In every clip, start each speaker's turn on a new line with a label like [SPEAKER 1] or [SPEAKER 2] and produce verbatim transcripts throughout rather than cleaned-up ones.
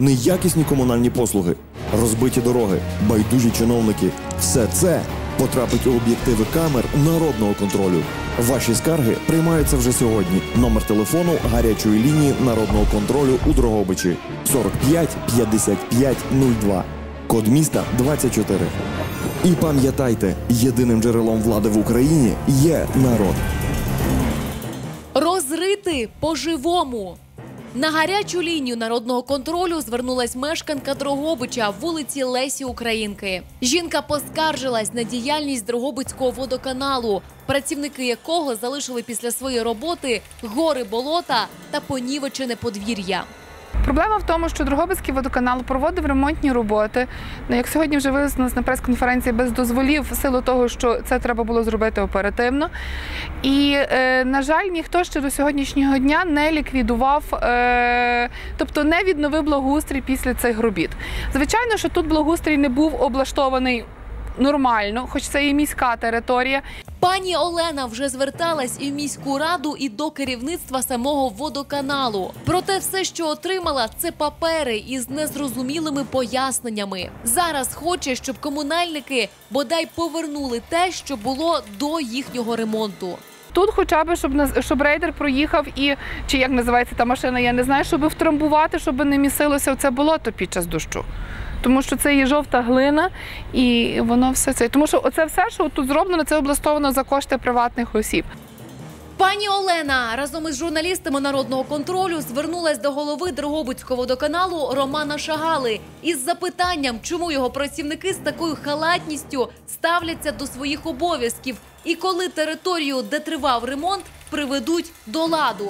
[SPEAKER 1] неякісні комунальні послуги, розбиті дороги, байдужі чиновники – все це потрапить у об'єктиви камер народного контролю. Ваші скарги приймаються вже сьогодні. Номер телефону гарячої лінії народного контролю у Дрогобичі сорок п'ять п'ятдесят п'ять нуль два. Код міста двадцять чотири. І пам'ятайте, єдиним джерелом влади в Україні є народ.
[SPEAKER 2] Розрити по-живому. На гарячу лінію народного контролю звернулась мешканка Дрогобича, вулиці Лесі Українки. Жінка поскаржилась на діяльність Дрогобицького водоканалу, працівники якого залишили після своєї роботи гори болота та понівечене подвір'я.
[SPEAKER 3] Проблема в тому, що Дрогобицький водоканал проводив ремонтні роботи, як сьогодні вже вияснилось на прес-конференції, без дозволів, в силу того, що це треба було зробити оперативно. І, е, на жаль, ніхто ще до сьогоднішнього дня не ліквідував, е, тобто не відновив благоустрій після цих робіт. Звичайно, що тут благоустрій не був облаштований нормально, хоч це і міська територія.
[SPEAKER 2] Пані Олена вже зверталась і в міську раду, і до керівництва самого водоканалу. Проте все, що отримала, це папери із незрозумілими поясненнями. Зараз хоче, щоб комунальники бодай повернули те, що було до їхнього ремонту.
[SPEAKER 3] Тут хоча б, щоб, щоб рейдер проїхав і, чи як називається та машина, я не знаю, щоб втрамбувати, щоб не місилося в це болото під час дощу. Тому що це є жовта глина і воно все це. Тому що оце все, що тут зроблено, це облаштовано за кошти приватних осіб.
[SPEAKER 2] Пані Олена разом із журналістами народного контролю звернулась до голови Дрогобицького водоканалу Романа Шагали із запитанням, чому його працівники з такою халатністю ставляться до своїх обов'язків і коли територію, де тривав ремонт, приведуть до ладу.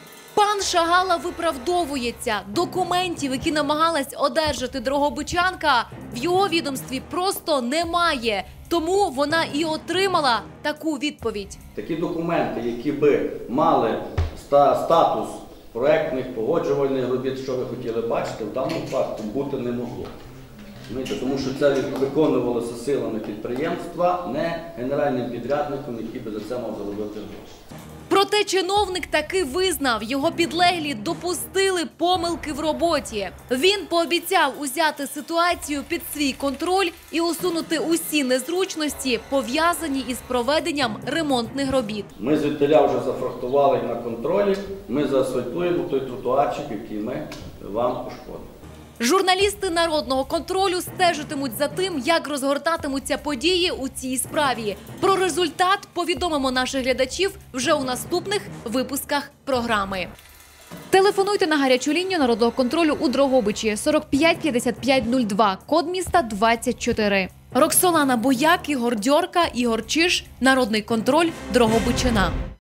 [SPEAKER 2] Пан Шагала виправдовується. Документів, які намагалась одержати дрогобичанка, в його відомстві просто немає. Тому вона і отримала таку відповідь.
[SPEAKER 4] Такі документи, які би мали статус проєктних погоджувальних робіт, що ви хотіли бачити, в даному випадку бути не могло. Тому що це виконувалося силами підприємства, не генеральним підрядником, який би за це мав заробити гроші.
[SPEAKER 2] Проте чиновник таки визнав, його підлеглі допустили помилки в роботі. Він пообіцяв узяти ситуацію під свій контроль і усунути усі незручності, пов'язані із проведенням ремонтних робіт.
[SPEAKER 4] Ми звідтиля вже зафрахтували на контролі, ми заасфальтуємо той тротуарчик, який ми вам пошкодили.
[SPEAKER 2] Журналісти народного контролю стежитимуть за тим, як розгортатимуться події у цій справі. Про результат повідомимо наших глядачів вже у наступних випусках програми. Телефонуйте на гарячу лінію народного контролю у Дрогобичі сорок п'ять п'ятдесят п'ять нуль два, код міста двадцять чотири. Роксолана Бояк, Ігор Дьорка, Ігор Чиж, Народний контроль, Дрогобичина.